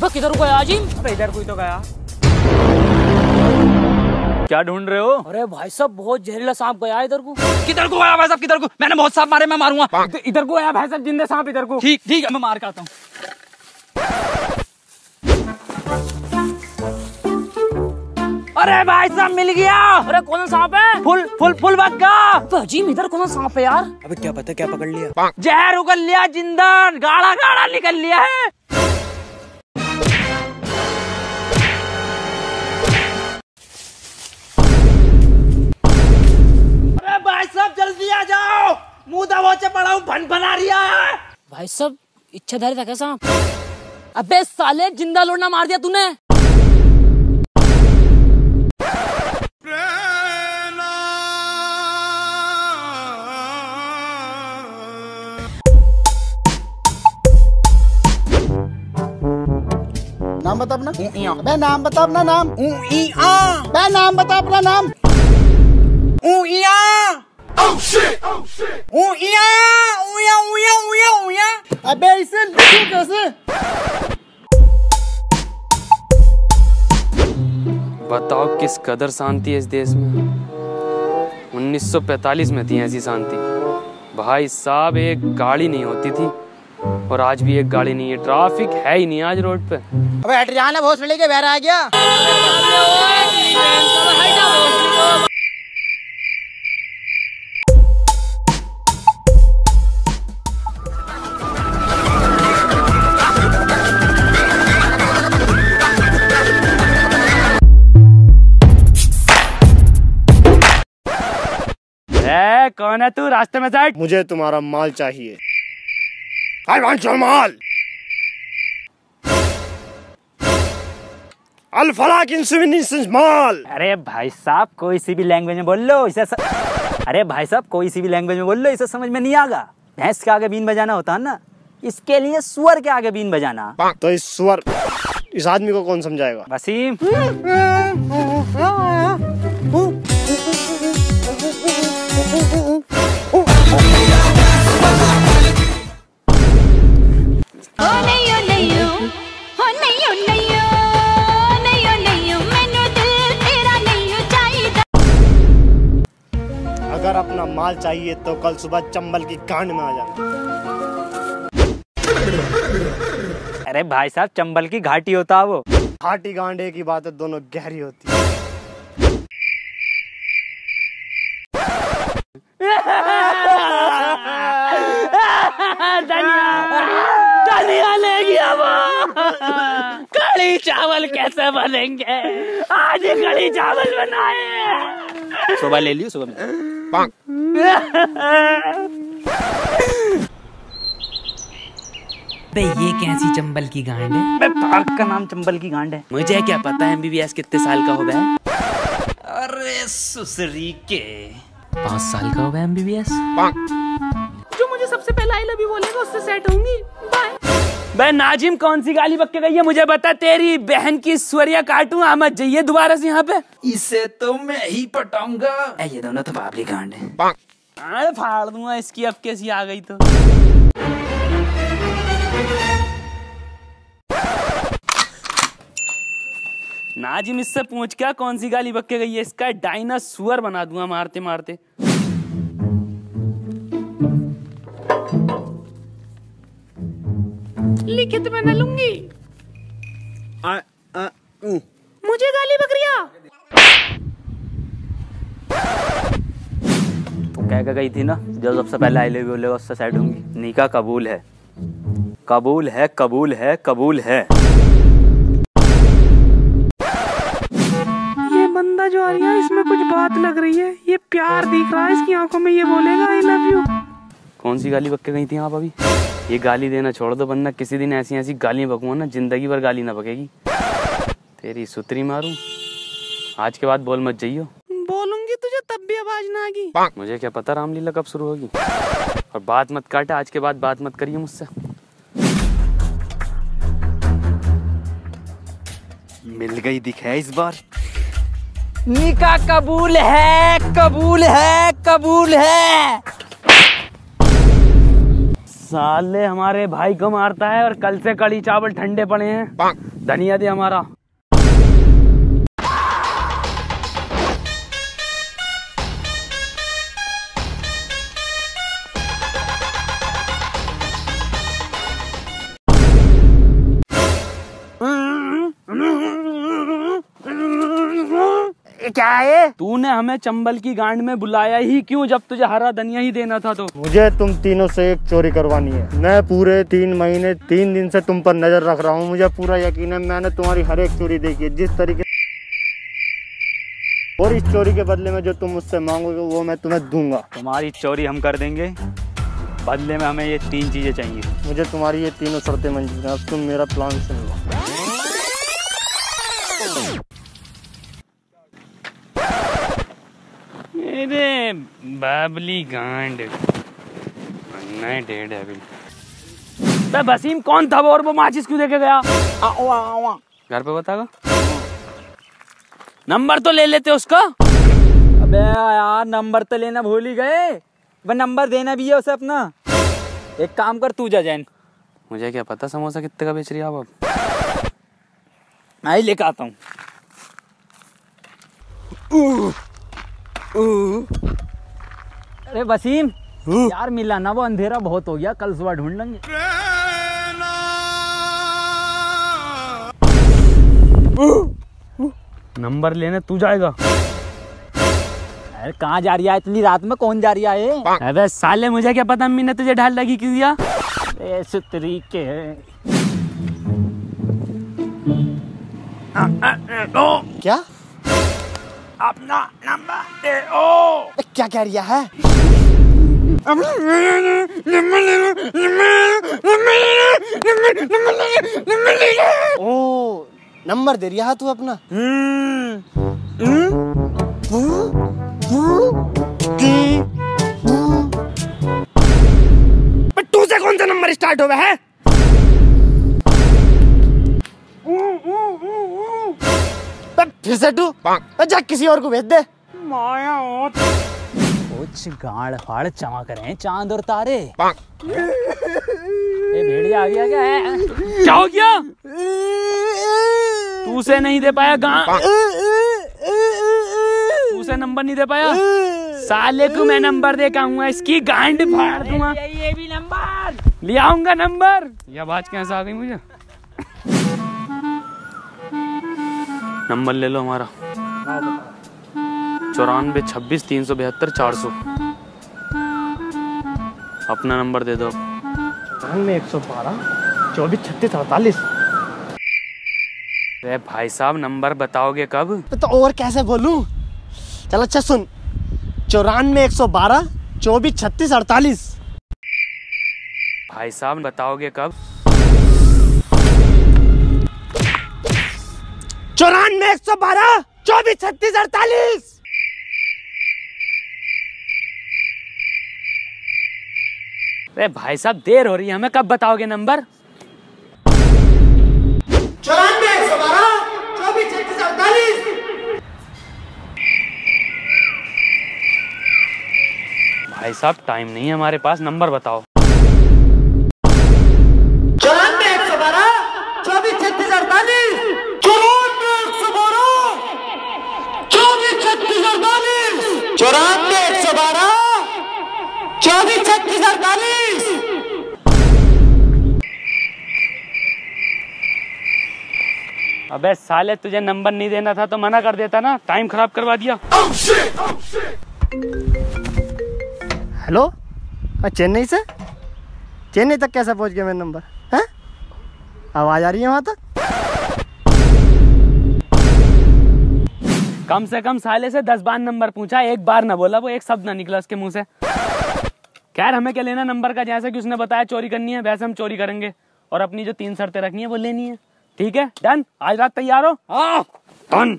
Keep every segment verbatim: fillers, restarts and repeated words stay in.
तो किधर गया आजिम? अबे इधर कोई तो गया। क्या ढूंढ रहे हो? अरे भाई साहब बहुत जहरीला सांप गया इधर को। किधर को गया भाई साहब? किधर को? मैंने बहुत सांप मारे, मैं मारूंगा। इधर को आया भाई साहब, जिंदा सांप इधर को। ठीक ठीक है, मैं मार के आता हूँ। अरे भाई साहब मिल गया। अरे कौन सा सांप है? फुल फुल फुल बग्गा। तो अजीम इधर कौन सा सांप है यार? अबे क्या पता क्या पकड़ लिया? जहर उगल लिया, जिंदा गाढ़ा गाढ़ा निकल लिया है। अरे भाई साहब जल्दी आ जाओ, मुंह दबोचे पड़ा हूँ, भन भना रिया है। भाई साहब इच्छाधारी था क्या सांप? अबे साले जिंदा लोड़ना मार दिया तूने। नाम बता अपना। बे नाम बता अपना नाम। बे नाम बता अपना नाम। अबे इसे लिखो कैसे? बताओ किस कदर शांति है इस देश में। उन्नीस सौ पैंतालीस में थी ऐसी शांति। भाई साहब एक गाड़ी नहीं होती थी और आज भी एक गाड़ी नहीं है। ट्रैफिक है ही नहीं आज रोड पे। अबे हट जाना, भोसड़ी के बहरा आ गया। ए, कौन है तू? रास्ते में साइड। मुझे तुम्हारा माल चाहिए। I want your माल। अल-फलाक इंसिग्निफिकेंट माल। अरे भाई साहब कोई सी भी लैंग्वेज में बोल लो इसे स... अरे भाई साहब कोई सी भी लैंग्वेज में बोल लो, इसे समझ में नहीं आगा। भैंस के आगे बीन बजाना होता है ना, इसके लिए सुअर के आगे बीन बजाना। तो इस सुअर इस आदमी को कौन समझाएगा? वसीम। अगर अपना माल चाहिए तो कल सुबह चंबल की गांड में आ जाना। अरे भाई साहब चंबल की घाटी होता है वो। घाटी गांड एक ही बात है, दोनों गहरी होती है। धनिया ले गया वो। कड़ी चावल कैसे बनेंगे? आज कड़ी चावल बनाए। सुबह ले लियो, सुबह में। बे ये कैसी चंबल की गांड है? बे पार्क का नाम चंबल की गांड है। मुझे क्या पता एमबीबीएस कितने साल का हो गया? अरे सुसरी के पाँच साल का हो गया एमबीबीएस। जो मुझे सबसे पहले आई लव यू बोलेगा उससे सेट होंगी। बाय। बे नाजिम कौन सी गाली बक के गई है मुझे बता। तेरी बहन की स्वरिया काटूं, मत जाइए दोबारा से यहाँ पे। इसे तो मैं ही पटाऊंगा। ये दोनों तो बाबली गांड है। अरे फाड़ दूंगा इसकी, अब कैसी आ गई तो। नाजिम इससे पूछ क्या कौन सी गाली बक के गई है, इसका डायनासोर बना दूंगा मारते मारते। लिखित में न लूंगी। आ, आ, मुझे गाली बकरिया। तो कह के गई थी ना, जो सबसे पहले आई लव यू बोलेगा उससे साइड होंगी। निका कबूल है, कबूल है, कबूल है, कबूल है। ये बंदा जो आ रहा है इसमें कुछ बात लग रही है। ये प्यार दिख रहा है इसकी आंखों में। ये बोलेगा आई लव यू। कौन सी गाली बक के गई थी आप अभी? ये गाली देना छोड़ दो, वरना किसी दिन ऐसी ऐसी गालियां बकूंगा ना, जिंदगी भर गाली ना बकेगी। तेरी सुतरी मारूं। आज के बाद बोल मत जाइयो। बोलूंगी तुझे तब भी आवाज ना आएगी। मुझे क्या पता रामलीला कब शुरू होगी। और बात मत काटा, आज के बाद बात मत करिए मुझसे। मिल गई दिखे इस बार। निका कबूल है, कबूल है, कबूल है। साले हमारे भाई को मारता है और कल से कड़ी चावल ठंडे पड़े हैं। धनिया दे हमारा। क्या है? तूने हमें चंबल की गांड में बुलाया ही क्यों जब तुझे हरा धनिया ही देना था? तो मुझे तुम तीनों से एक चोरी करवानी है। मैं पूरे तीन महीने तीन दिन से तुम पर नजर रख रहा हूँ। मुझे पूरा यकीन है मैंने तुम्हारी हर एक चोरी देखी है, जिस तरीके। और इस चोरी के बदले में जो तुम मुझसे मांगोगे वो मैं तुम्हें दूंगा। तुम्हारी चोरी हम कर देंगे, बदले में हमें ये तीन चीजें चाहिए। मुझे तुम्हारी ये तीनों शर्तें मंजूर हैं। अब तुम मेरा प्लान सुन लो। अरे बाबली गांड नए डेढ़ है अभी। तो वसीम कौन था वो और वो माचिस क्यों देके गया? आओ आओ। घर पे बतागा। नंबर तो ले लेते उसका। अबे यार नंबर तो लेना भूल ही गए, वो नंबर देना भी है उसे अपना। एक काम कर तू जा जैन। मुझे क्या पता समोसा कितने का बेच रही है आप? अब मैं ही लेकर आता हूँ। अरे वसीम यार मिला ना, वो अंधेरा बहुत हो गया, कल सुबह ढूंढ लेंगे। नंबर लेने तू जाएगा? अरे कहाँ जा रही है इतनी रात में? कौन जा रही है? अबे साले मुझे क्या पता अम्मी ने तुझे ढाल लगी क्यों दिया? ऐसे तरीके है। क्या अपना नंबर दे ओ। क्या कह रही है? ओ नंबर दे रहा है तू अपना? तू से कौन सा नंबर स्टार्ट हुआ है? फिर से तू जा किसी और को भेज दे। कुछ गाड़ फाड़ चमक रहे हैं चांद और तारे। ये भेड़िया आ गया क्या है? क्या हो गया? तू से नहीं दे पाया गां? तू से नंबर नहीं दे पाया? साले को मैं नंबर दे के आऊंगा, इसकी गांड फाड़ दूंगा। ये भी नंबर ले आऊंगा नंबर। ये आवाज कैसे आ गई मुझे? नंबर ले लो हमारा। चौरानवे छब्बीस तीन सौ बहत्तर चार सौ। अपना नंबर दे दो। में एक सौ बारह चौबीस छत्तीस अड़तालीस। अरे भाई साहब नंबर बताओगे कब? तो और कैसे बोलूं? चल अच्छा सुन, चौरानवे एक सौ बारह चौबीस छत्तीस अड़तालीस। भाई साहब बताओगे कब? चौरानवे एक सौ बारह चौबीस छत्तीस अड़तालीस। अरे भाई साहब देर हो रही है, हमें कब बताओगे नंबर? चौरानवे एक सौ बारह चौबीस छत्तीस अड़तालीस। भाई साहब टाइम नहीं है हमारे पास, नंबर बताओ। चौरानवे एक सौ बारह चौबीस छत्तीस अड़तालीस। चौरानवे एक सौ बारह चौबीस छत्तीस अड़तालीस। चौरानवे एक सौ बारह चौबीस छत्तीस अड़तालीस। अबे साले तुझे नंबर नहीं देना था तो मना कर देता ना, टाइम खराब करवा दिया। हेलो, चेन्नई से? चेन्नई तक कैसे पहुंच गया मेरा नंबर? है आवाज आ रही है वहां तक? कम से कम साले से दस बार नंबर पूछा, एक बार ना बोला, वो एक शब्द ना निकला उसके मुंह से। खैर हमें क्या लेना नंबर का, जैसा कि उसने बताया चोरी करनी है वैसे हम चोरी करेंगे, और अपनी जो तीन शर्तें रखनी है वो लेनी है। ठीक है डन? आज रात तैयार हो? हाँ डन।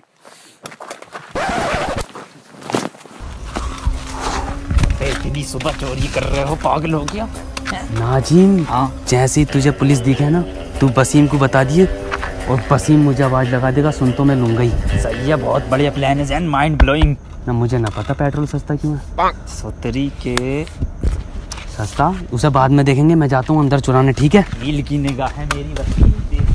इतनी सुबह चोरी कर रहे हो, पागल हो गया? नाजिम हाँ, जैसे ही तुझे पुलिस दिखे ना तू वसीम को बता दिए, और वसीम मुझे आवाज लगा देगा, सुन तो मैं लूंगा ही। सही है, बहुत बढ़िया प्लान है जैन, माइंड ब्लोइंग। ना मुझे ना पता पेट्रोल सस्ता क्यों है। सोतरी के सस्ता उसे बाद में देखेंगे, मैं जाता हूँ अंदर चुराने, ठीक है? नील की निगाह है मेरी वसीम।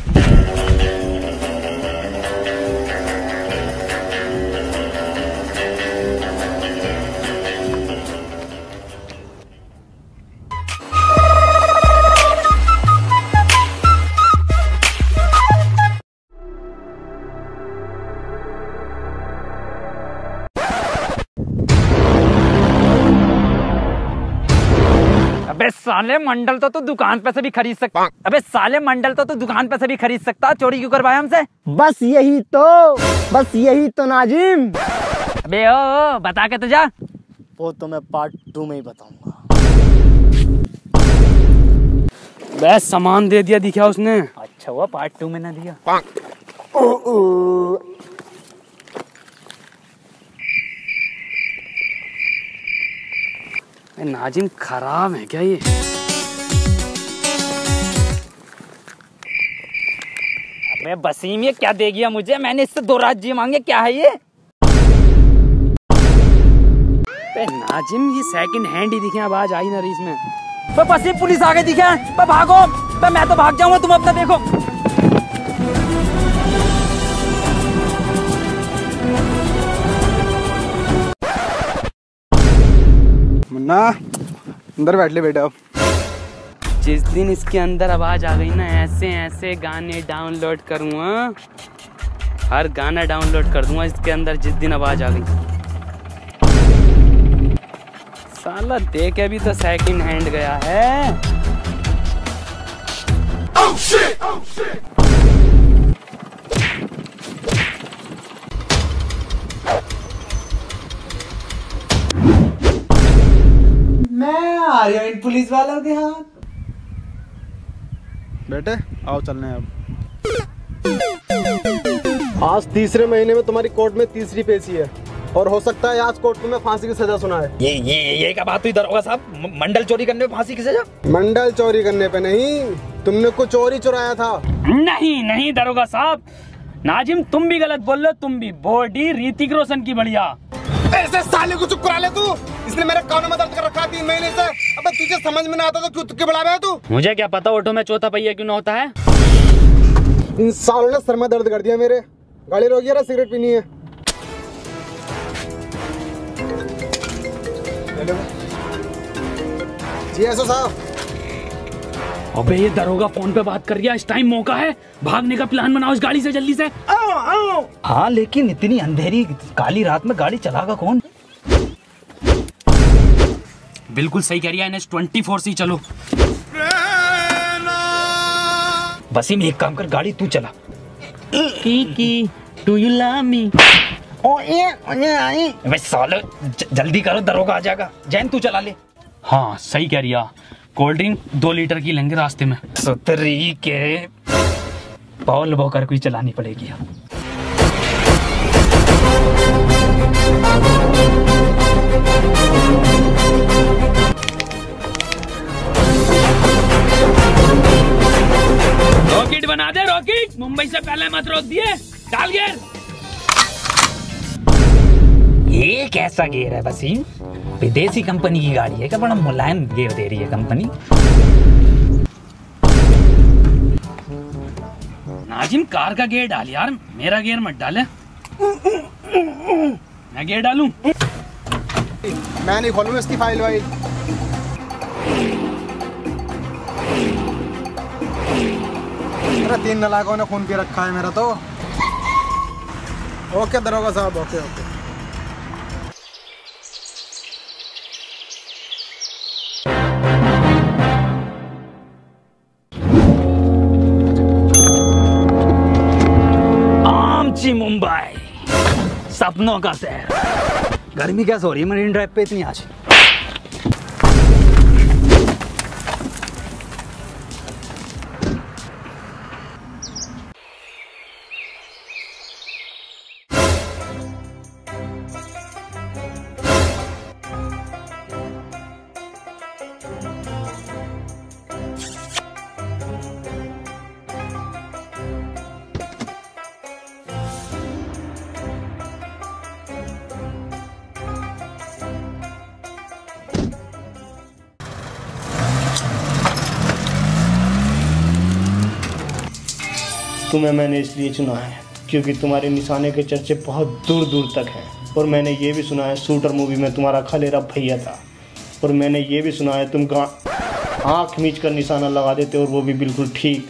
अबे साले मंडल तो तू दुकान पे से भी खरीद सकता। अबे साले मंडल तो तू दुकान पे से भी खरीद सकता, चोरी क्यों करवाया हमसे? बस यही तो बस यही तो नाजिम। अबे ओ, ओ बता के तो जा। वो तो मैं पार्ट टू में ही बताऊंगा। बस सामान दे दिया दिखा उसने। अच्छा हुआ पार्ट टू में ना दिया। ओ, ओ। नाजिम खराब है क्या ये? अबे वसीम ये क्या दे गया मुझे? मैंने इससे दो राज्य मांगे, क्या है ये? बे नाजिम ये सेकंड हैंड ही दिखे, आवाज आई ना रही इसमें। तो वसीम पुलिस आगे दिखे, तो भागो। तो मैं तो भाग जाऊंगा, तुम अपना देखो। मुन्ना अंदर बैठ ले बेटा। जिस दिन इसके अंदर आवाज आ गई ना, ऐसे ऐसे गाने डाउनलोड करूँगा, हर गाना डाउनलोड कर दूंगा इसके अंदर जिस दिन आवाज आ गई। साला देख अभी तो सेकंड हैंड गया है। oh, shit! Oh, shit! मैं आ रही हूँ इन पुलिस वालों के हाथ। बेटे आओ चलने अब। आज तीसरे महीने में तुम्हारी कोर्ट में तीसरी पेशी है और हो सकता है आज कोर्ट में फांसी की सजा सुनाए। ये ये ये क्या बात हुई दरोगा साहब? मंडल चोरी करने पे फांसी की सजा? मंडल चोरी करने पे नहीं, तुमने कुछ चोरी चुराया था। नहीं नहीं दरोगा साहब, नाजिम तुम भी गलत बोल रहे हो। तुम भी बॉडी ऋतिक रोशन की बढ़िया। ऐसे साले को चुप करा ले तू। इसने मेरे कानों में दर्द कर रखा तीन महीने से। अबे तुझे समझ में ना आता तो क्यों तुक्के बढ़ा रहा है तू? मुझे क्या पता ऑटो में चौथा पहिया क्यों ना होता है। इन सालों ने सर में दर्द कर दिया मेरे। गाड़ी रोकिए ना, सिगरेट पीनी है। जी एसओ साहब। अबे ये दरोगा फोन पे बात कर रहा है, इस टाइम मौका है, भागने का प्लान बनाओ इस गाड़ी से जल्दी से। आओ आओ। हाँ लेकिन इतनी अंधेरी काली रात में गाड़ी चलागा कौन? बिल्कुल सही कह रही है, एन एच ट्वेंटी फोर से चलो। वसीम एक काम कर, गाड़ी तू चला। की डू यू लव मी? ओ ये वे साले जल्दी करो, दरोगा आ जाएगा। जैन तू चला ले। हाँ सही कह रही है, कोल्ड ड्रिंक दो लीटर की लेंगे रास्ते में। सुतरी के पॉल बोकर कोई चलानी पड़ेगी। रॉकेट बना दे रॉकेट, मुंबई से पहले मत रोक दिए। डाल गियर। ये कैसा गियर है वसीम? विदेशी कंपनी की गाड़ी है क्या? बड़ा मुलायम गियर दे रही है कंपनी। नाजिम कार का गियर डाल यार, मेरा गियर मत डाले। मैं गियर डालूं? मैं नहीं खोलूंगा इसकी फाइल वाइल। तीन नलाकों ने खून पी रखा है मेरा तो। ओके दरोगा साहब, ओके ओके। आमची मुंबई, सपनों का शहर। गर्मी कैसे हो रही है मरीन ड्राइव पे इतनी आज? तुम्हें मैंने इसलिए चुना है क्योंकि तुम्हारे निशाने के चर्चे बहुत दूर दूर तक हैं। और मैंने ये भी सुना है शूटर मूवी में तुम्हारा खलेरा भैया था। और मैंने ये भी सुना है तुम आँख मीच कर निशाना लगा देते और वो भी बिल्कुल ठीक।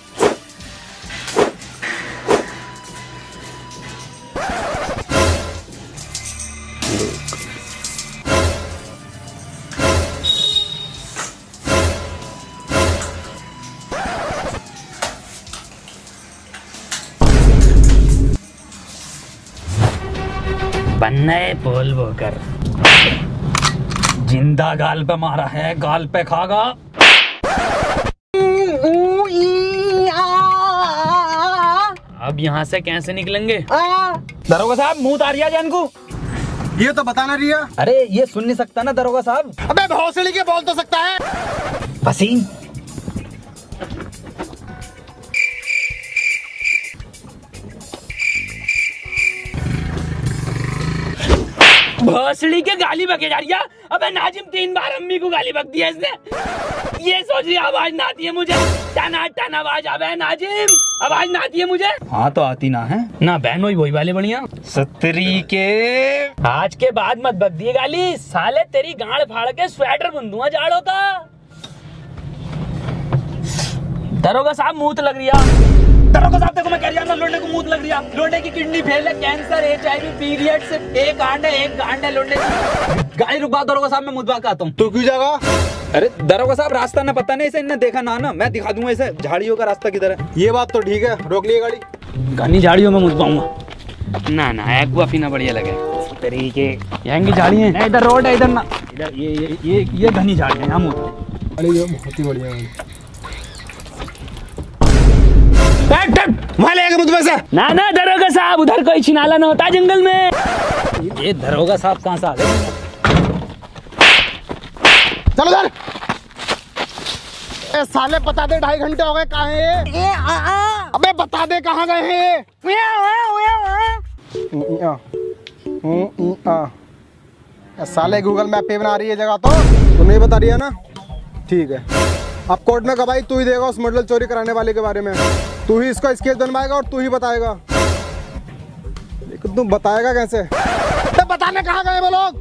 बनने बोल वो कर, जिंदा गाल पे मारा है, गाल पे खागा। अब यहाँ से कैसे निकलेंगे? दरोगा साहब मुंह तारिया जान को। ये तो बताना रिया। अरे ये सुन नहीं सकता ना दरोगा साहब। अबे भौसड़ी के बोल तो सकता है। वसीम भोसड़ी के गाली बके जा रही है। अबे नाजिम तीन बार अम्मी को गाली बक दिया इसने। ये सोच रही आवाज ना आती है मुझे, टना टन आवाज आवे नाजिम, आवाज ना आती है मुझे। हाँ तो आती ना है ना बहन वही वही वाले बढ़िया सतरी के। आज के बाद मत बक दिए गाली, साले तेरी गांड फाड़ के स्वेटर बुन दूंगा जाड़ों का। दरोगा साहब मुंह लग रही है। दरोगा साहब देखो मैं कह रही हूँ लोंडे को मुंह लग रही है। लोंडे की किडनी फेल है, cancer, H I V, period से एक गांड है, एक गांड है लोंडे की। गाड़ी रुकवा दरोगा साहब, मैं मुद्दा का आता हूँ। तू क्यों जागा? अरे दरोगा साहब रास्ता ना पता नहीं, इसे इन्हें देखा ना ना, मैं दिखा दूंगा इसे झाड़ियों का रास्ता किधर है। ये बात तो ठीक है, रोक लिए गाड़ी। घनी झाड़ियों में मुद्दा पाऊंगा ना ना एक्वा पीना बढ़िया लगे। तरीके यहाँ की झाड़ी है, इधर रोड है, इधर ना इधर ये ये ये ये घनी झाड़ी है। हम बहुत ही बढ़िया वहाँ लेगा मुझ से। ना ना दरोगा साहब, उधर कोई छिनाला ना होता जंगल में। ये दरोगा साहब कहाँ से आ गए? चलो उधर। ए साले बता दे, ढाई घंटे हो गए, कहाँ है ये? अबे बता दे कहाँ गए हैं ये? साले गूगल मैप पे बना रही है जगह, तो तू नहीं बता रही है ना? ठीक है, अब कोर्ट में गवाही तू ही देगा उस मॉडल चोरी कराने वाले के बारे में। तू ही इसका स्केच बनवाएगा और तू ही बताएगा। लेकिन तू बताएगा कैसे? तो बताने कहाँ गए वो लोग?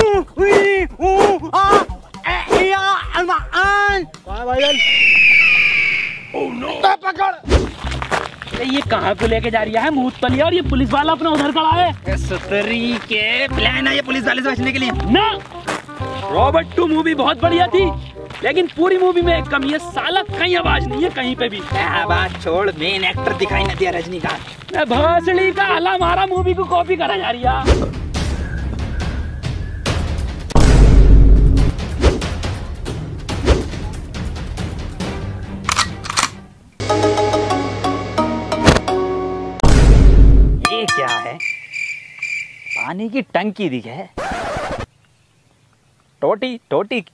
पकड़। ये कहाँ को लेके जा रही है मूत तली, और ये पुलिस वाला अपना उधर खड़ा है। सतरी के प्लान है ये पुलिस वाले से बचने के लिए ना। रॉबर्ट टू मूवी बहुत बढ़िया थी, लेकिन पूरी मूवी में एक कमी है, साला कहीं आवाज नहीं है कहीं पे भी। बात छोड़, मेन एक्टर दिखाई न दिया रजनीकांत। भोसड़ी का हला मारा मूवी को कॉपी करा जा रही है। ये क्या है? पानी की टंकी दिखे, टोटी टोटी।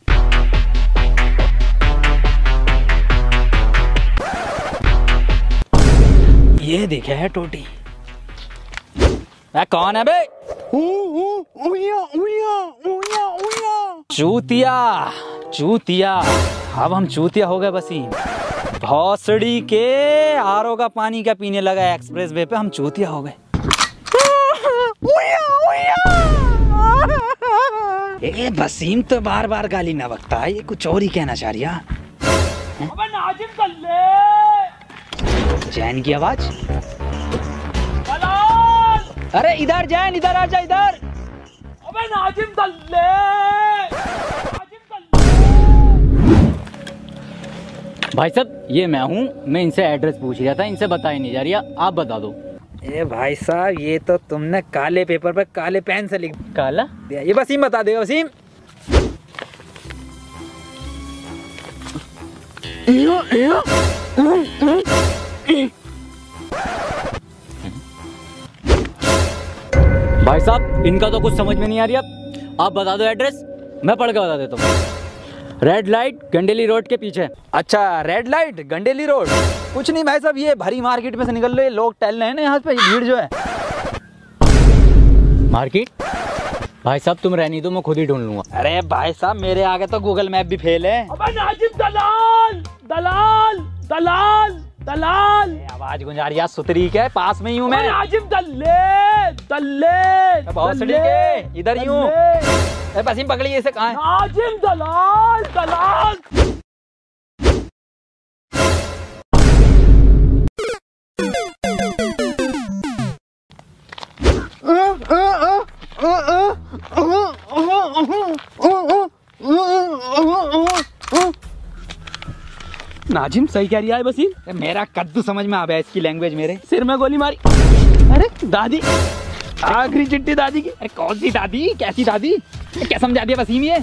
ये दिखे है टोटी। कौन है बे? चूतिया चूतिया। अब हम चूतिया हो गए वसीम। भौसड़ी के आरो का पानी क्या पीने लगा एक्सप्रेस वे पे, हम चूतिया हो गए। ए वसीम तो बार बार गाली ना बकता है, ये कुछ और ही कहना चाह रही है। जैन की आवाज। अरे इधर जैन, इधर आ जा इधर। अबे नाजिम दल्ले, नाजिम दल्ले। भाई साहब ये मैं हूँ, मैं इनसे एड्रेस पूछ रहा था, इनसे बताई नहीं जा रही, आप बता दो। ए भाई साहब ये तो तुमने काले पेपर पर काले पेन से लिख काला। ये वसीम बता देगा। वसीम भाई साहब इनका तो कुछ समझ में नहीं आ रही, अब आप बता दो एड्रेस, मैं पढ़ के बता देता हूँ। रेड लाइट गंडेली रोड के पीछे। अच्छा रेड लाइट गंडेली रोड। कुछ नहीं भाई साहब, ये भरी मार्केट में से निकल रहे लोग टहल रहे हैं ना यहाँ पे, भीड़ जो है। मार्केट भाई साहब तुम रहनी दो, मैं खुद ही ढूंढ लूंगा। अरे भाई साहब मेरे आगे तो गूगल मैप भी फेल है। अबे नाजिम दलाल दलाल दलाल दलाल। आवाज गुंजा रही है सुतरी के पास में ही हूँ मैं। नाजिम दल्ले दल्ले भोसड़ी के इधर ही हूँ। बसीम पकड़ी इसे कहाँ है? नाजिम दलाल दलाल। नाजिम सही कह रही है बसीम। मेरा कद्दू समझ में आ गया इसकी लैंग्वेज। मेरे सिर में गोली मारी। अरे दादी, आखिरी चिट्ठी दादी की। अरे कौन सी दादी? कैसी दादी? क्या समझा दिया वसीम ये?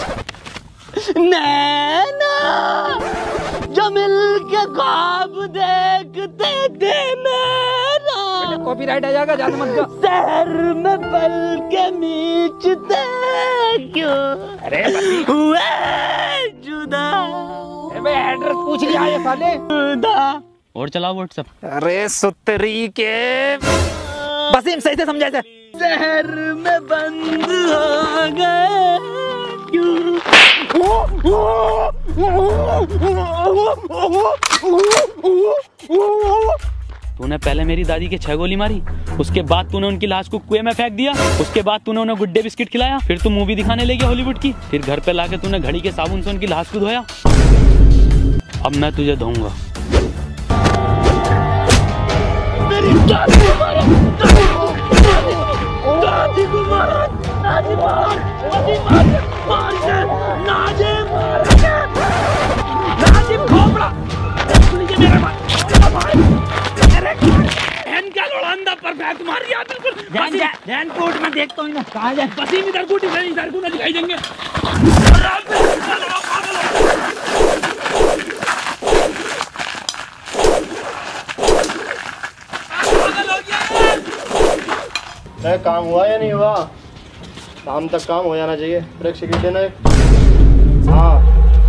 नैना जो मिलके ख्वाब देखते थे मेरा। कॉपीराइट आ जाएगा, ज्यादा मत कर। शहर में पल के मीचते क्यों? अरे हुए जुदा। अबे एड्रेस पूछ लिया ये साले। जुदा। और चलाओ व्हाट्सएप। अरे सुतरी के वसीम सही से समझा इसे। शहर में बंद हो गए क्यों? तूने पहले मेरी दादी के छह गोली मारी, उसके बाद तूने उनकी लाश को कुएं में फेंक दिया, उसके बाद तूने उन्हें गुड्डे बिस्किट खिलाया, फिर तू मूवी दिखाने ले गया हॉलीवुड की, फिर घर पे लाके तूने घड़ी के साबुन से उनकी लाश को धोया। अब मैं तुझे धोऊंगा। मेरी दादी को मारा, दादी को मारा, दादी मार, दादी मार, मार के, नाजिम मार के, नाजिम खोपड़ा, सुनिए मेरे बात, मेरे बहन का लोड़ांदा परफेक्ट मार दिया बिल्कुल। ध्यान ध्यान कोर्ट में देखता हूँ ना कहाँ जाए। बसीम इधर को इधर इधर को ना दिखाई देंगे। काम हुआ या नहीं हुआ? शाम तक काम हो जाना चाहिए। ब्रेक सिगरेट देना एक। हाँ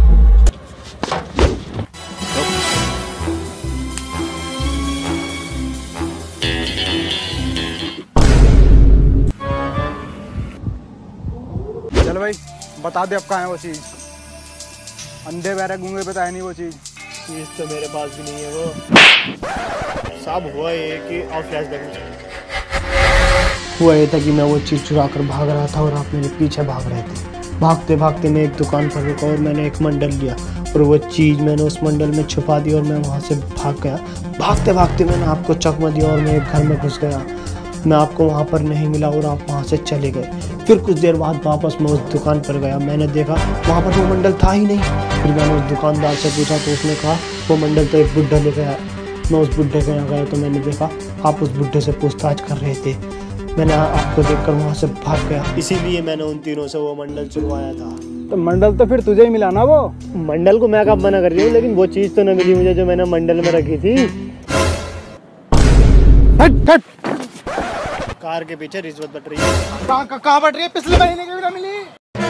चल भाई बता दे अब कहाँ है वो चीज। अंधे बहरे गूंगे बताया नहीं वो चीज। चीज तो मेरे पास भी नहीं है वो। सब हुआ ये कि और फ्लैशबैक में चले। हुआ ये था कि मैं वो चीज़ चुरा कर भाग रहा था और आप मेरे पीछे भाग रहे थे। भागते भागते मैं एक दुकान पर रुका और मैंने एक मंडल लिया और वो चीज़ मैंने उस मंडल में छुपा दी और मैं वहाँ से भाग गया। भागते भागते मैंने आपको चकमा दिया और मैं एक घर में घुस गया। मैं आपको वहाँ पर नहीं मिला और आप वहाँ से चले गए। फिर कुछ देर बाद वापस मैं उस दुकान पर गया। मैंने देखा वहाँ पर वो मंडल था ही नहीं। फिर मैंने उस दुकानदार से पूछा तो उसने कहा वो मंडल तो एक बुड्ढा ले गया। मैं उस बुड्ढे के यहाँ गया तो मैंने देखा आप उस बुड्ढे से पूछताछ कर रहे थे। मैंने आपको देखकर वहाँ से भाग गया, इसीलिए मैंने उन तीनों से वो मंडल चुरवाया था। तो मंडल तो फिर तुझे ही मिला ना वो। मंडल को मैं कब मना कर रही हूँ, लेकिन वो चीज़ तो न मिली मुझे जो मैंने मंडल में रखी थी। हट हट। कार के पीछे रिश्वत बट रही है। कहाँ कहाँ बट रही है? पिछले महीने की भी ना मिली।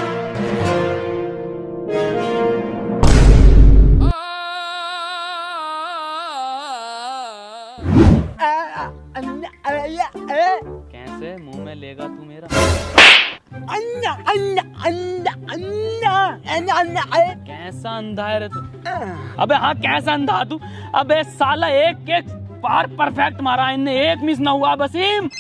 कैसे मुंह में लेगा तू मेरा? अन्ना अन्ना अन्ना अन्ना अन्ना कैसा अंधा है रे तू? अबे हाँ कैसा अंधा तू? अबे साला एक एक पार परफेक्ट मारा इनने, एक मिस ना हुआ। बसीम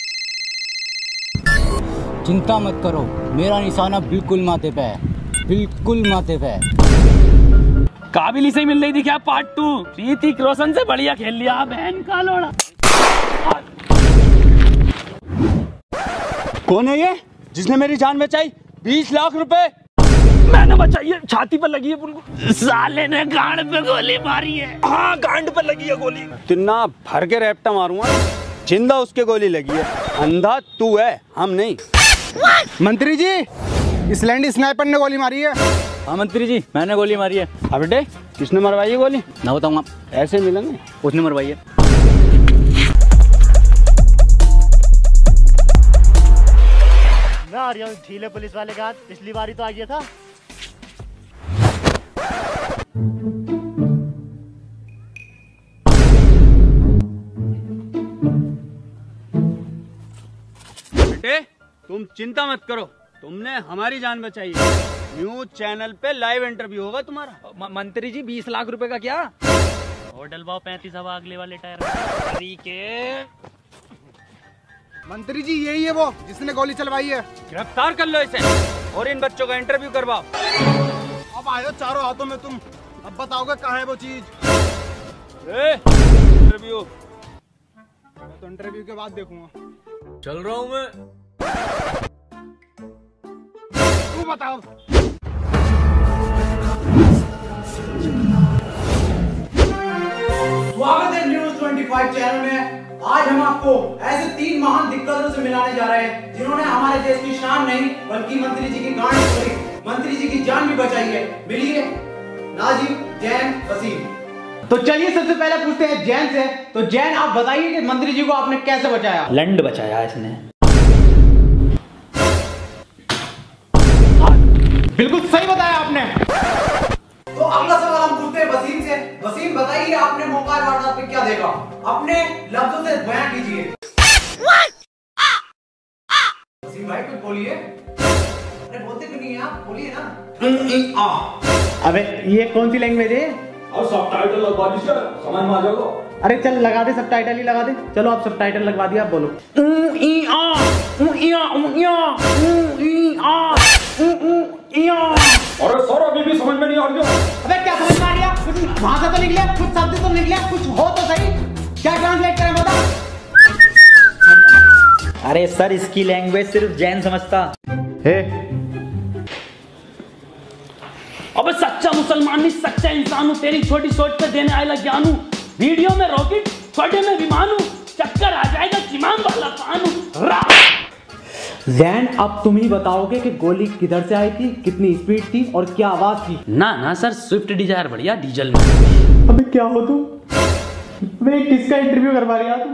चिंता मत करो, मेरा निशाना बिल्कुल माथे पे है, बिल्कुल माथे पे है। काबिल ही सही मिल रही थी क्या? पार्ट टू ऋतिक रोशन से बढ़िया खेल लिया बहन का लोड़ा। कौन है ये जिसने मेरी जान बचाई? बीस लाख रुपए मैंने बचाई है। छाती पर लगी है बिल्कुल। साले ने गांड पे गोली मारी है। हाँ गांड पे लगी है गोली। तिन्ना भर के रैप्टा मारूंगा। जिंदा उसके गोली लगी है, अंधा तू है, हम नहीं। मंत्री जी इस लैंडी स्नाइपर ने गोली मारी है। हाँ मंत्री जी मैंने गोली मारी है। अब बेटे किसने मरवाई है गोली? ना बताऊंगा। ऐसे मिलेंगे। उसने मरवाई है। मैं आ रहा हूँ ढीले पुलिस वाले का। पिछली बारी तो आ गया था। बेटे तुम चिंता मत करो, तुमने हमारी जान बचाई है। न्यूज चैनल पे लाइव इंटरव्यू होगा तुम्हारा। मंत्री जी बीस लाख रुपए का क्या? और डलवाओ पैंतीस हवा अगले वाले टायर में। के मंत्री जी यही है वो जिसने गोली चलवाई है। गिरफ्तार कर लो इसे और इन बच्चों का इंटरव्यू करवाओ। अब आए हो चारों हाथों में तुम, अब बताओगे कहाँ है वो चीज। इंटरव्यू मैं तो इंटरव्यू के बाद देखूंगा। चल रहा हूँ मैं। तू बताओ। स्वागत है न्यूज़ पच्चीस चैनल में। आज हम आपको ऐसे तीन महान दिग्गजों से मिलाने जा रहे हैं जिन्होंने हमारे देश की शान नहीं बल्कि मंत्री जी की गांड छोड़ी, मंत्री जी की जान भी बचाई है। मिलिए नाजिम, जैन, वसीम। तो चलिए सबसे पहले पूछते हैं जैन से। तो जैन आप बताइए कि मंत्री जी को आपने कैसे बचाया? लंड बचाया इसने। बिल्कुल सही बताया आपने। तो अगला सवाल हम पूछते हैं वसीम से। वसीम बताइए आपने मौका वारदात पे क्या देखा? अपने लफ्जों से बयान कीजिए। वसीम भाई कुछ बोलिए। अरे बोलते क्यों नहीं आप? बोलिए ना। अबे ये कौन सी लैंग्वेज है? और सबटाइटल लगवा दीजिए, समझ में आ जाएगा। अरे चल लगा दे, सबटाइटल ही लगा दे। चलो आप सबटाइटल लगवा दिया, आप बोलो। अरे सर अभी भी समझ में नहीं आ रही है। अबे क्या समझ में आ रही है? कुछ वहां से तो निकले, कुछ शब्द तो निकले, कुछ हो तो सही। क्या ट्रांसलेट करें बता? अरे सर इसकी लैंग्वेज सिर्फ जैन समझता है। अबे सच्चा मुसलमान नहीं, सच्चा इंसान हूँ। तेरी छोटी सोच पे देने आएगा ज्ञान हूँ। वीडियो में रॉकेट, छोटे में विमान हूँ। चक्कर आ जाएगा चिमाम वाला पान हूँ। जैन अब तुम ही बताओगे कि गोली किधर से आई थी, कितनी स्पीड थी और क्या आवाज थी? ना ना सर, स्विफ्ट डिजायर बढ़िया डीजल में। अबे क्या हो तू? अबे किसका इंटरव्यू करवा रही है तू?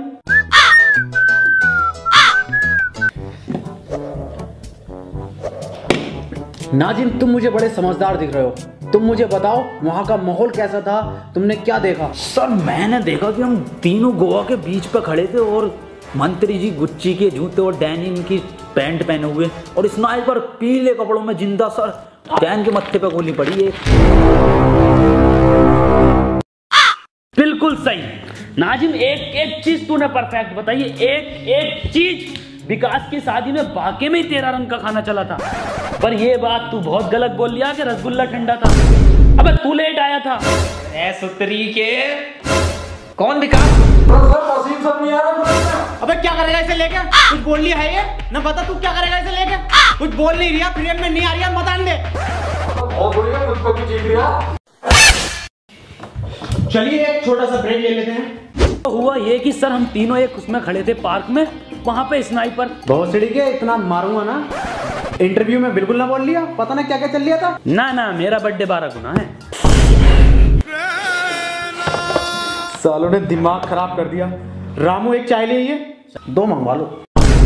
नाजिम तुम मुझे बड़े समझदार दिख रहे हो। तुम मुझे बताओ वहाँ का माहौल कैसा था, तुमने क्या देखा? सर मैंने देखा कि हम तीनों गोवा के बीच पे खड़े थे और मंत्री जी गुच्ची के जूते और डेनिम की पैंट पहने हुए और स्नाइपर पीले कपड़ों में जिंदा। सर डैन के मत्थे पे गोली पड़ी है। बिल्कुल सही नाजिम, एक एक चीज तूने परफेक्ट बताई। एक एक चीज। विकास की शादी में वाकई में तेरह रंग का खाना चला था, पर ये बात तू बहुत गलत बोल लिया कि रसगुल्ला ठंडा था। अबे तू लेट आया था। सुतरी के कौन विकास? अबे क्या करेगा इसे लेके? कुछ बोल लिया है ये ना? बता तू क्या करेगा इसे लेके? कुछ बोल नहीं रहा, फ्रेम में नहीं आ रही है, बता दे। चलिए एक छोटा सा ब्रेक ले लेते हैं। तो हुआ ये कि सर हम तीनों एक उसमें खड़े थे पार्क में, वहां पे स्नाइपर। बहुत सीढ़ी के इतना मारूंगा ना, इंटरव्यू में बिल्कुल ना बोल लिया। पता ना क्या क्या चल लिया था। ना ना मेरा बर्थडे बारह गुना है। सालों ने दिमाग खराब कर दिया। रामू एक चाय ले आइए, दो मंगवा लो।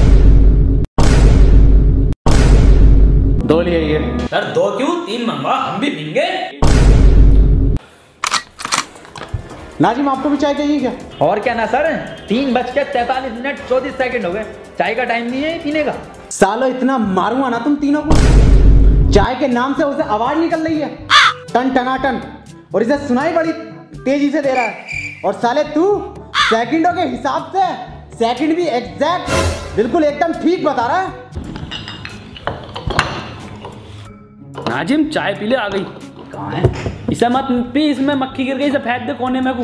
दो ले आइए। सर दो क्यों, तीन मंगवा, हम भी पीएंगे। नाजिम आपको भी चाय चाहिए क्या? और क्या ना सर, तीन बज के तैतालीस मिनट चौतीस सेकंड हो गए, चाय का टाइम नहीं है पीने का। सालो इतना मारूंगा ना तुम तीनों को। चाय के नाम से उसे आवाज निकल रही है टन टनाटन, और इसे सुनाई बड़ी तेजी से दे रहा है। और साले तू सेकंडों के हिसाब से सेकंड भी एग्जैक्ट बिल्कुल एकदम ठीक बता रहा है। नाजिम चाय पी ले, आ गई। कहाँ है? इसे मत पी, इसमें मक्खी गिर गई, इसे फेंक दे कोने में। को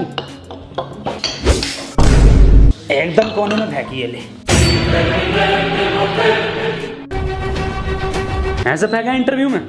एकदम कोने में फेंकी है। ले ऐसे फेंका इंटरव्यू में।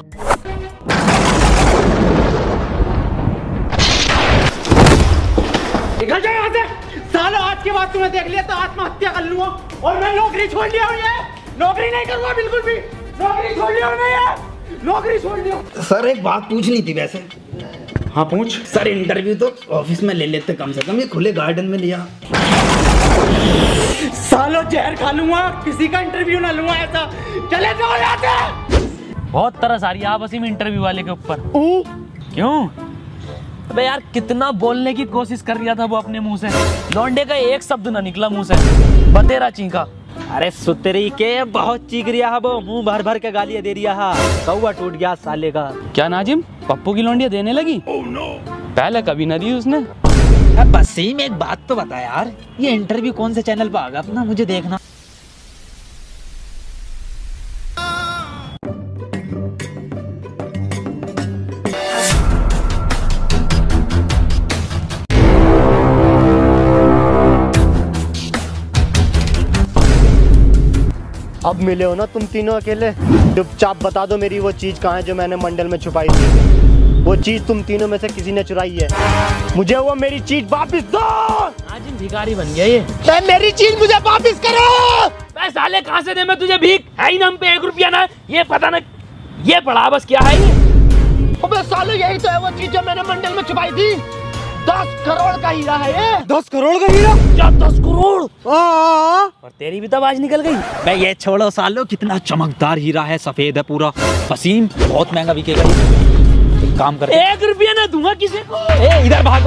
निकल जाए यहाँ से। सालो आज के बाद तुम्हें देख लिया तो आत्महत्या कर लूंगा और मैं नौकरी छोड़ लिया हूँ। ये नौकरी नहीं करूंगा बिल्कुल भी। नौकरी छोड़ लिया हूँ मैं, ये नौकरी छोड़ लिया। सर एक बात पूछनी थी वैसे। हाँ पूछ। सर इंटरव्यू तो ऑफिस में ले लेते कम से कम, ये खुले गार्डन में लिया। सालो जहर खा लूंगा, किसी का इंटरव्यू ना लूंगा ऐसा। चले जाओ यहाँ से। बहुत तरस आ रही है आप वसीम इंटरव्यू वाले के ऊपर। क्यों? अबे यार कितना बोलने की कोशिश कर रहा था वो अपने मुंह से, लौंडे का एक शब्द ना निकला मुंह से, बतेरा चीखा। अरे सुतरी के बहुत चीख रिया है वो, मुंह भर भर के गालियां दे रिया है। कौवा टूट गया साले का। क्या नाजिम, पप्पू की लौंडिया देने लगी? oh, no. पहले कभी न दी उसने। अब वसीम एक बात तो बता यार, ये इंटरव्यू कौन से चैनल पे आगा अपना, मुझे देखना। अब मिले हो ना तुम तीनों अकेले? चुपचाप बता दो मेरी वो चीज कहाँ है जो मैंने मंडल में छुपाई थी। वो चीज तुम तीनों में से किसी ने चुराई है। मुझे वो मेरी चीज वापस दो। आज भिखारी बन गया ये। मैं मेरी चीज मुझे वापस करो। मैं साले कहाँ से दे मैं तुझे भीख? है ही ना हम पे एक रुपया ना, ये पता ना ये पड़ा बस क्या है ये। अबे साले यही तो है वो चीज जो मैंने मंडल में छुपाई थी। दस करोड़ का हीरा है ये। दस करोड़ का हीरा? क्या दस करोड़? और तेरी भी तो आवाज निकल गई। मैं ये छोड़ो सालो, कितना चमकदार हीरा है, सफेद है पूरा। वसीम बहुत महंगा बिकेगा ये। एक काम कर, एक रुपया ना दूंगा किसी को। ए इधर भाग।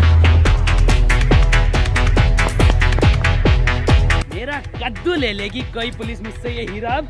मेरा कद्दू ले लेगी कोई पुलिस मुझसे ये हीरा।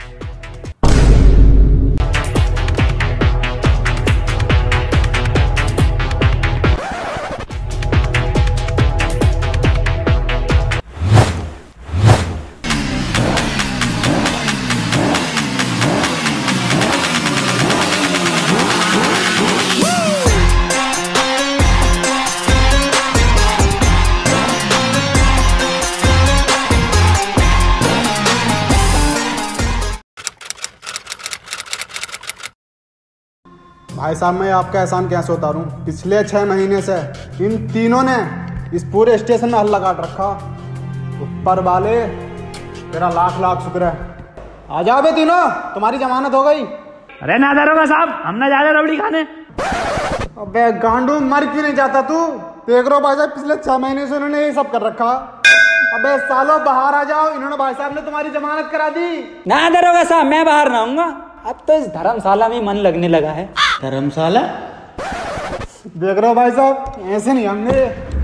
भाई साहब मैं आपका एहसान कैसे उतारूं? पिछले छह महीने से इन तीनों ने इस पूरे स्टेशन में हल्ला काट रखा। ऊपर वाले तेरा लाख लाख शुक्र है। आ जाओ बे तीनों, तुम्हारी जमानत हो गई। अरे ना दरोगा साहब, हम ना जा रहे रबड़ी खाने। अबे गांडू, मर क्यों नहीं जाता तू? देख रहे हो भाई साहब, पिछले छह महीने से उन्होंने ये सब कर रखा। अबे सालों बाहर आ जाओ, इन्होंने भाई साहब ने तुम्हारी जमानत करा दी। ना दरोगा साहब, मैं बाहर ना आऊंगा। अब तो इस धर्मशाला में मन लगने लगा है। धर्मशाला? देख रहे हो भाई साहब, ऐसे नहीं हमने।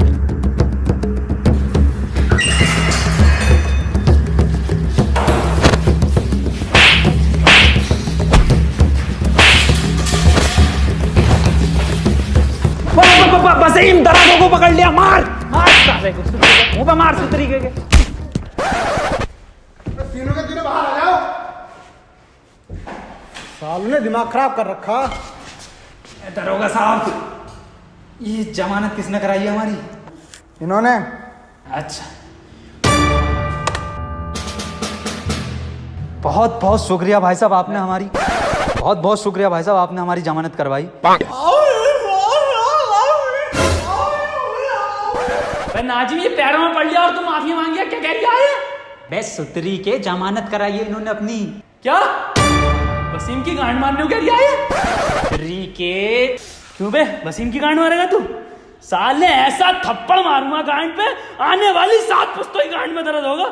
वसीम दराजों को पकड़ लिया, मार मार साले को, मुंह पे मार सुतरी के। तीनों के तीनों बाहर आ जाओ। सालों ने दिमाग खराब कर रखा। दरोगा साहब, ये जमानत किसने कराई है हमारी? इन्होंने। अच्छा, बहुत बहुत शुक्रिया भाई साहब, आपने हमारी बहुत बहुत शुक्रिया भाई साहब, आपने हमारी जमानत करवाई। नाजिम ये पैरों में पड़ लिया और तुम माफी मांगी, क्या कह रही है? बस सुतरी के जमानत कराई है इन्होंने अपनी। क्या वसीम की गांड मारने कह रही है? सुतरी के क्यों बे वसीम की गांड मारेगा तू? साले ऐसा थप्पड़ मारूंगा गांड पे, आने वाली सात पुश्तों की गांड में दर्द होगा।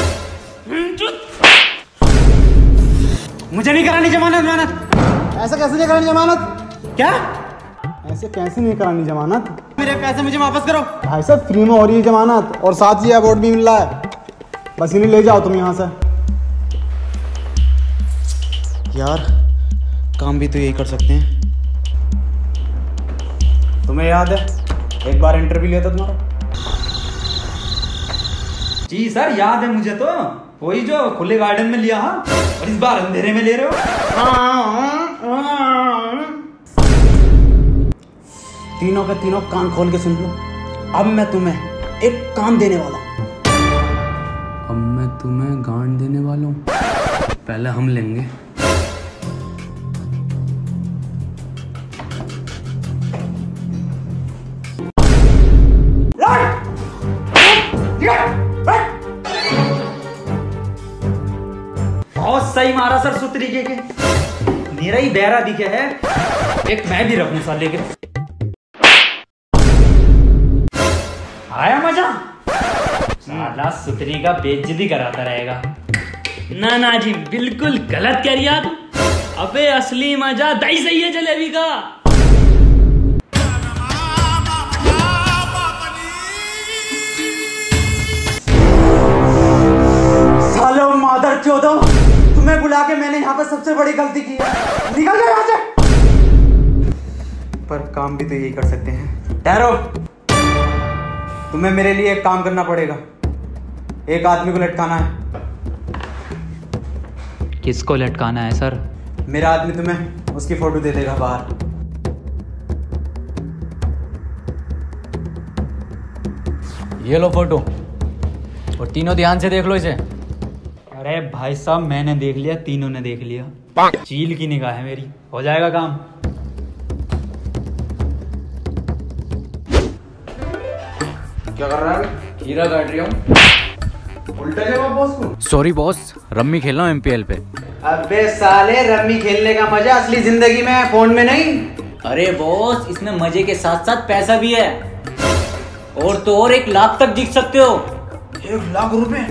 मुझे नहीं करानी जमानत। जमानत ऐसा कैसे नहीं करानी जमानत? क्या ऐसे कैसे नहीं करानी जमानत? मेरे पैसे मुझे वापस करो। भाई साहब फ्री में हो रही है जमानत और साथ ही अवार्ड भी मिल रहा है। बस इन्हें ले जाओ तुम यहाँ से। यार काम भी तो यही कर सकते हैं। तुम्हें याद है एक बार इंटरव्यू लिया था तुम्हारा? जी सर याद है मुझे, तो वही जो खुले गार्डन में लिया। हाँ, और इस बार अंधेरे में ले रहे हो। तीनों के तीनों कान खोल के सुन लो। अब मैं तुम्हें एक काम देने वाला हूं। अब मैं तुम्हें गांड देने वाला हूँ? पहले हम लेंगे। बहुत सही मारा सर, सुत तरीके के। मेरा ही बहरा दिखे है, एक मैं भी रखूं साले के। आया मजा? साला सुतरी का बेइज्जती कराता रहेगा। ना ना जी, बिल्कुल गलत कह रही आप। अबे असली मजा दही सही है जलेबी का। सालो मादर चौदो, तुम्हें बुला के मैंने यहाँ पर सबसे बड़ी गलती की है। निकल जाओ यहाँ से। पर काम भी तो यही कर सकते हैं। ठहरो, तुम्हें मेरे लिए एक काम करना पड़ेगा। एक आदमी को लटकाना है। किसको लटकाना है सर? मेरा आदमी तुम्हें उसकी फोटो दे देगा बाहर। ये लो फोटो और तीनों ध्यान से देख लो इसे। अरे भाई साहब मैंने देख लिया, तीनों ने देख लिया। चील की निगाह है मेरी, हो जाएगा काम। क्या कर रहा है? खीरा काट रही हूँ। उल्टा जवाब बॉस को। सॉरी बॉस, रम्मी खेल रहा हूँ एमपीएल पे। अबे साले, रम्मी खेलने का मजा असली जिंदगी में है, फोन में नहीं। अरे बॉस, इसमें मजे के साथ साथ पैसा भी है, और तो और एक लाख तक जीत सकते हो। एक लाख रुपए?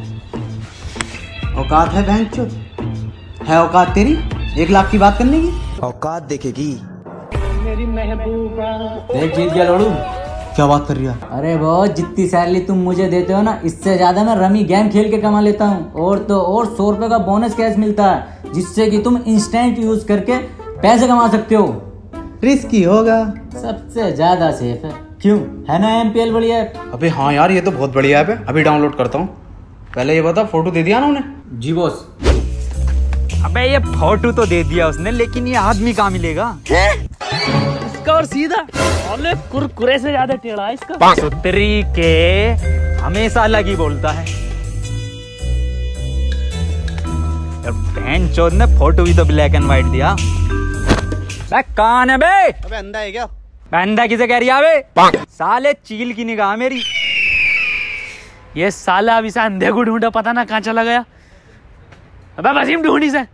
औकात है भैंचोद? है औकात तेरी एक लाख की बात करने की? औकात देखेगी मेरी महबूबा। देख जीत गया लोड़ू। क्या बात कर रही है? अरे बॉस, जितनी सैलरी तुम मुझे देते हो ना, इससे ज्यादा मैं रमी गेम खेल के कमा लेता हूँ। और तो और सौ रुपए का बोनस कैश मिलता है, जिससे कि तुम इंस्टेंट यूज करके पैसे कमा सकते हो। रिस्की होगा, सबसे ज्यादा सेफ है। क्यों, है ना एमपीएल बढ़िया ऐप? अबे हाँ यार, ये तो बहुत बढ़िया ऐप है। अभी डाउनलोड करता हूँ। पहले ये बता, फोटो दे दिया ना उन्हें? जी बॉस। अबे ये फोटो तो दे दिया उसने, लेकिन ये आदमी कहाँ मिलेगा? इसका और सीधा अरे कुरकुरे से ज्यादा टेढ़ा है इसका। सुतरी के हमेशा अलग ही बोलता है। बहन चोद ने फोटो भी तो ब्लैक एंड व्हाइट दिया। बे कौन है बे? अबे अंधा है क्या? अंधा किसे कह रही है बे? साले चील की निगाह मेरी। ये साला अभी से अंधे को ढूंढा, पता ना कहाँ चला गया। अबे वसीम ढूंढी से।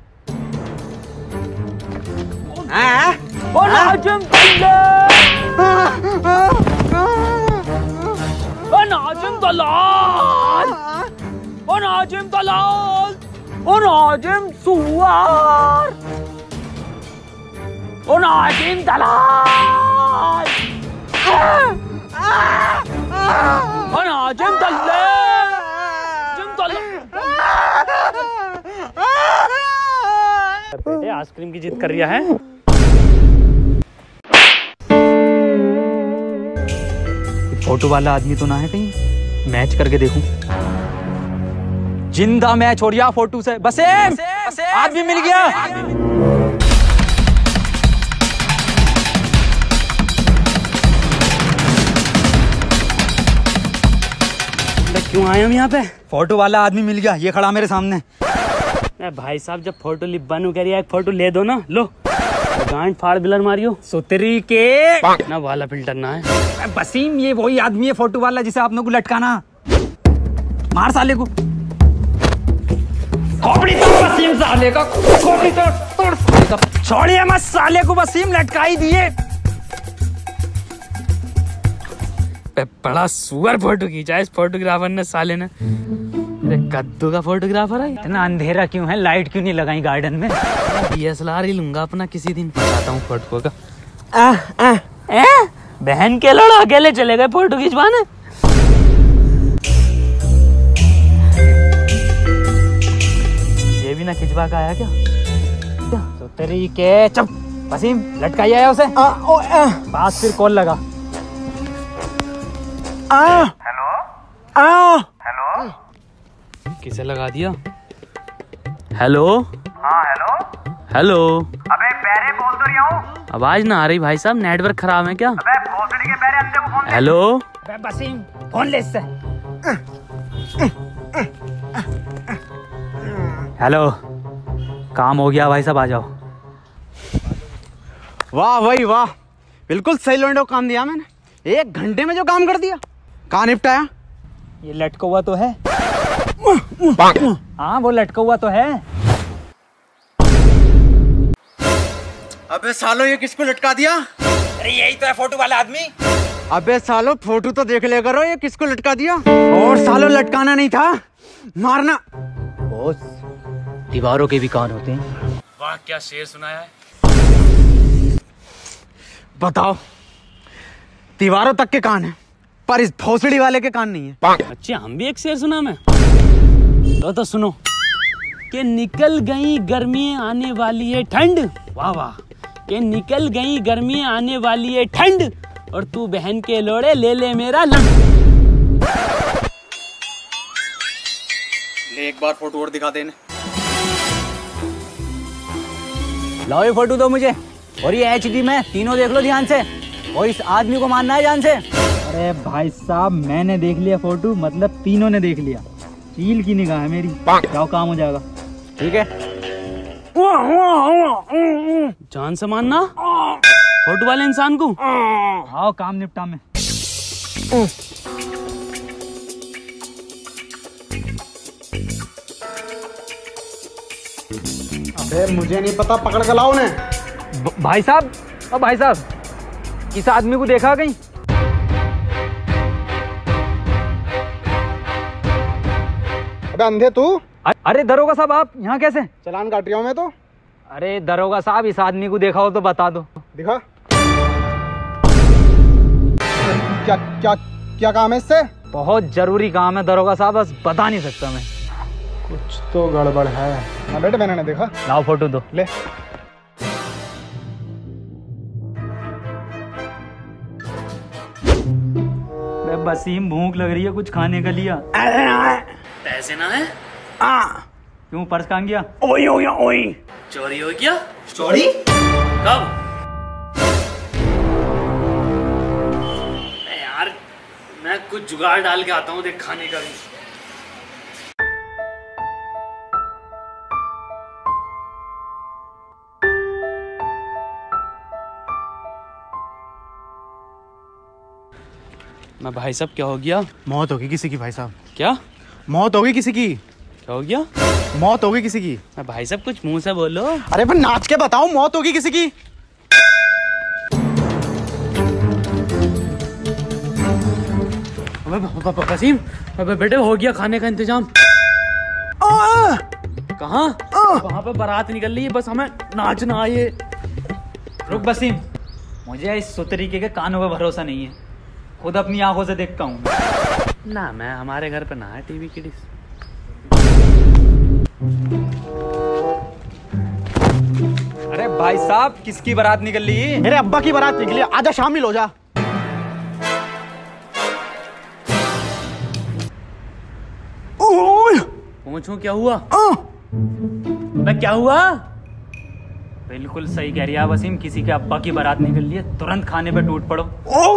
ओ नाजुम ओ नाजिम दलाल, ओ नाजिम दलाल, ओ नाजिम सुवार, ओ नाजिम दलाल, ओ नाजिम दलाल, जिम दलाल। बेटे आइसक्रीम की जिद कर रहा है। फोटो वाला आदमी तो ना है कहीं? मैच करके देखूं। जिंदा मैच हो रहा फोटो से। बसे आदमी मिल गया। क्यों आए हम यहाँ पे? फोटो वाला आदमी मिल गया, ये खड़ा मेरे सामने। भाई साहब, जब फोटो लिप बनू कह रही है, एक फोटो ले दो ना। लो गांड फाड़ बिलर मारियो। सुतरी के ना वाला फिल्टर ना है। बसीम, ये वही आदमी है फोटो वाला जिसे आपने को लटकाना। मार साले को। खोपड़ी तो वसीम साले का, खोपड़ी तो तोड़ साले का। छोड़िए मत साले को, वसीम लटका ही दिए। बड़ा सुअर फोटो खींचा इस फोटोग्राफर ने, साले ने। कद्दू का फोटोग्राफर है। इतना अंधेरा क्यों है? लाइट क्यों नहीं लगाई गार्डन में? डीएसएलआर ही लूंगा अपना किसी दिन, बताता हूँ फोटो का। आ, आ, ए? बहन के लड़ा अकेले चले गए फोटो खिंचवाने। ये भी ना खिंचवा का आया क्या? तो तेरी के चुप। वसीम लटकाई आया उसे। आ, ओ, आ। बात फिर कॉल लगा। हेलो हेलो किसे लगा दिया? हेलो हाँ हेलो हेलो। अबे पैरे बोल तो रहा हूँ। आवाज ना आ रही भाई साहब, नेटवर्क खराब है क्या? अबे भोसड़ी के पैरे अंधे को फोन दे। हेलो वसीम फोन ले इससे। हेलो, काम हो गया भाई साहब, आ जाओ। वाह भाई वाह, बिल्कुल सही लोंडो काम दिया मैंने। एक घंटे में जो काम कर दिया। कहाँ निपटाया? ये लटका हुआ तो है। हाँ वो लटका हुआ तो है। अबे सालो, ये किसको लटका दिया? अरे यही तो है फोटो वाला आदमी। अबे सालो, फोटो तो देख ले करो, ये किसको लटका दिया? और सालो लटकाना नहीं था, मारना। बॉस, दीवारों के भी कान होते हैं। वाह क्या शेर सुनाया है। बताओ, दीवारों तक के कान है, पर इस भोसड़ी वाले के कान नहीं है। अच्छा, हम भी एक शेर सुना मैं। तो, तो सुनो कि निकल गई गर्मी आने वाली है ठंड। वाह वाह। कि निकल गई गर्मी आने वाली है ठंड, और तू बहन के लोड़े ले ले मेरा लंग। ले एक बार फोटो और दिखा देने। लाओ ये फोटो दो मुझे, और ये एच डी में तीनों देख लो ध्यान से, और इस आदमी को मानना है जान से। अरे भाई साहब मैंने देख लिया फोटो, मतलब तीनों ने देख लिया। चील की निगाह है मेरी, क्या काम हो जाएगा। ठीक है, जान से मानना फोटो वाले इंसान को। आओ काम निपटा में। अबे मुझे नहीं पता, पकड़ के लाओ उन्हें। भाई साहब, ओ भाई साहब, किस आदमी को देखा कहीं? अबे अंधे तू? अरे दरोगा साहब आप यहाँ कैसे? चालान काट रहा हूँ मैं तो। अरे दरोगा साहब इस आदमी को देखा हो तो बता दो। दिखा। क्या क्या क्या काम है इससे? बहुत जरूरी काम है दरोगा साहब, बस बता नहीं सकता मैं। कुछ तो गड़बड़ है। ना बेटे मैंने नहीं देखा। लाओ फोटो दो। ले। वसीम भूख लग रही है, कुछ खाने का लिया। पैसे ना है? क्यों पर्स कहाँ गया? ओई ओई ओई चोरी हो गया? चोरी कब? यार मैं कुछ जुगाड़ डाल के आता हूँ, देख खाने का भी। मैं भाई साहब क्या हो गया? मौत होगी किसी की भाई साहब। क्या मौत होगी किसी की? क्या हो गया? मौत होगी किसी की। मैं भाई साहब कुछ मुंह से बोलो। अरे पर नाच के बताओ, मौत होगी किसी की। वसीम अबे बेटे हो गया खाने का इंतजाम। कहाँ? वहाँ पे बारात निकल रही है, बस हमें नाचना आए। रुक वसीम, मुझे इस सुतरीके के कानों पे भरोसा नहीं है, खुद अपनी आंखों से देखता हूँ। ना मैं हमारे घर पे ना है टीवी की डिश। अरे भाई साहब किसकी बारात निकल रही? मेरे अब्बा की बारात निकली, आजा शामिल हो जा। पूछूं क्या हुआ? मैं क्या हुआ? बिल्कुल सही कह रही है वसीम, किसी के अब्बा की बारात निकल रही है, तुरंत खाने पे टूट पड़ो।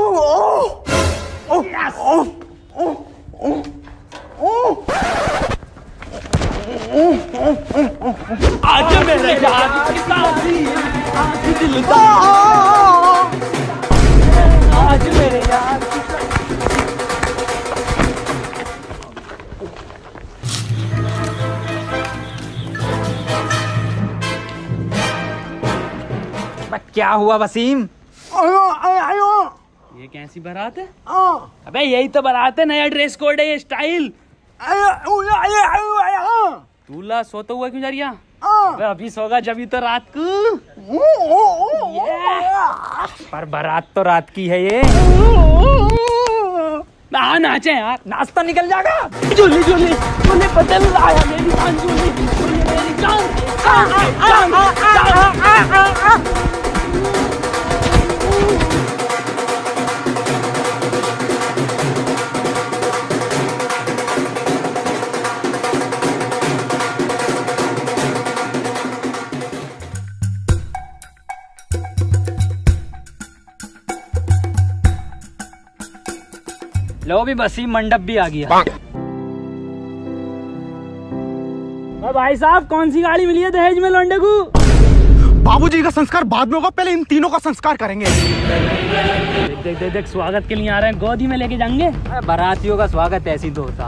आज मेरे यार आज मेरे यार क्या हुआ वसीम? ये कैसी बारात है? अबे यही तो बारात है, नया ड्रेस कोड है, ये स्टाइल। तू ला सोता हुआ क्यों जा रही है? अबे अभी सोगा जब तो रात को। पर बारात तो रात की है ये। हाँ नाचे यार, नाश्ता निकल जाएगा। झूली झूली तूने बदल लाया मेरी जान, झूली झूली मेरी जान। लो भी वसीम मंडप भी आ गया। भाई साहब कौन सी गाड़ी मिली है दहेज में लौंडे को? बाबूजी का संस्कार बाद में होगा, पहले इन तीनों का संस्कार करेंगे। देख देख देख, देख स्वागत के लिए आ रहे हैं, गोदी में लेके जाएंगे। बारातियों का स्वागत ऐसी तो होता।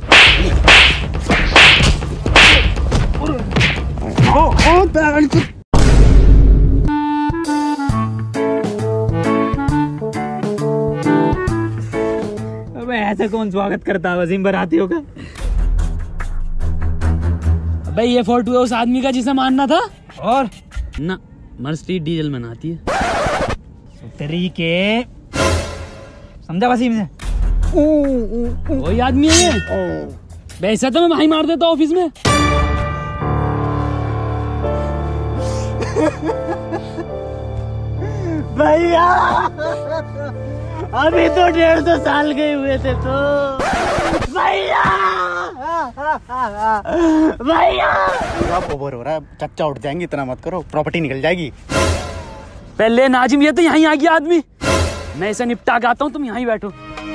अबे ऐसे कौन स्वागत करता है वसीम बारातियों का? अबे ये फोटो है उस आदमी का जिसे मानना था। और ना मर्सिडीज डीजल में आती है। तरीके समझा वसीम से? वही आदमी है ये। वैसे तो मैं भाई मार देता ऑफिस में। भैया अभी तो डेढ़ सौ साल गए हुए थे तो भैया भैया अब ओवर हो रहा है, चच्चा उठ जाएंगे, इतना मत करो, प्रॉपर्टी निकल जाएगी। पहले नाजिम, ये तो यहीं आ गया आदमी, मैं इसे निपटा के आता हूँ, तुम यहीं बैठो।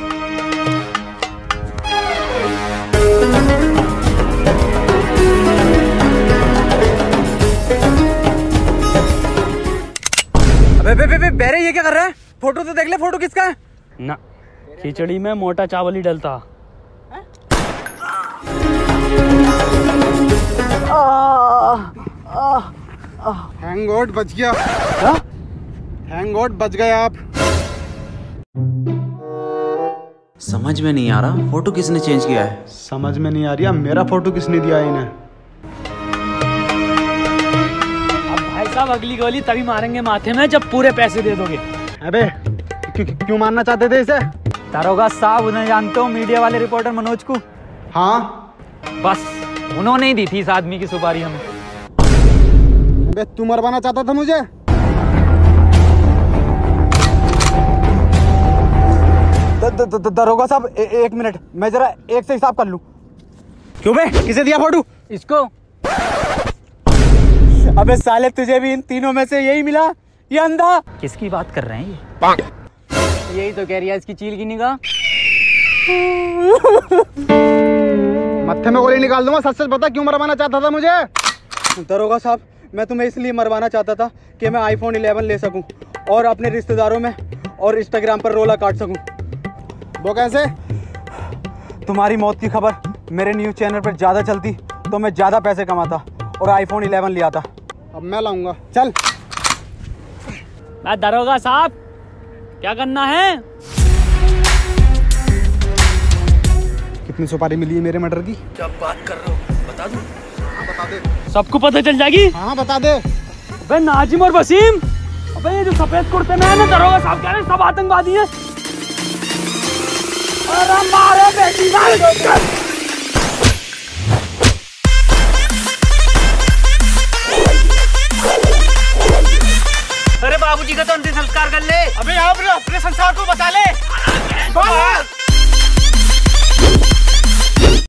अबे बे, बे, बे, बेरे ये क्या कर रहा है? फोटो तो देख ले, फोटो किसका है? ना, खिचड़ी में मोटा चावल ही डलता। थैंक गॉड बच गया। थैंक गॉड बच गए आप। समझ में नहीं आ रहा फोटो किसने चेंज किया है। समझ में नहीं आ रही मेरा फोटो किसने दिया है इन्हें। भाई साहब अगली गोली तभी मारेंगे माथे में जब पूरे पैसे दे दोगे। अबे क्यों क्यों मारना चाहते थे इसे? दारोगा साहब उन्हें जानते हो, मीडिया वाले रिपोर्टर मनोज को। हाँ बस उन्होंने ही दी थी इस आदमी की सुपारी हमें। अबे तू मरवाना चाहता था मुझे? दारोगा साहब एक मिनट, मैं जरा एक से हिसाब कर लूं। क्यों बे, किसे दिया फोटो? इसको। अबे साले तुझे भी इन तीनों में से यही मिला, ये अंधा। किसकी बात कर रहे हैं ये? यही तो कह रही है इसकी चील की निगाह। मत्थे में गोली निकाल दूंगा, सच सच बता क्यों मरवाना चाहता था मुझे? दरोगा साहब मैं तुम्हें इसलिए मरवाना चाहता था कि मैं आईफोन इलेवन ले सकूं और अपने रिश्तेदारों में और इंस्टाग्राम पर रोला काट सकूं। वो कैसे? तुम्हारी मौत की खबर मेरे न्यूज़ चैनल पर ज़्यादा चलती तो मैं ज़्यादा पैसे कमाता और आईफोन इलेवन ले आता। अब मैं लाऊंगा, चल। दरोगा साहब क्या करना है? कितनी सुपारी मिली है मेरे मर्डर की? क्या बात कर रहे हो, बता दूं? हाँ बता दे। सबको पता चल जाएगी। हाँ बता दे। अबे नाजिम और वसीम, अबे ये जो सफेद कुर्ते में है ना, दरोगा साहब कह रहे हैं सब आतंकवादी हैं। अरे मारे बेटी अरे बाबूजी का तो अंतिम संस्कार कर ले। अबे आप अपने संस्कार को बता ले।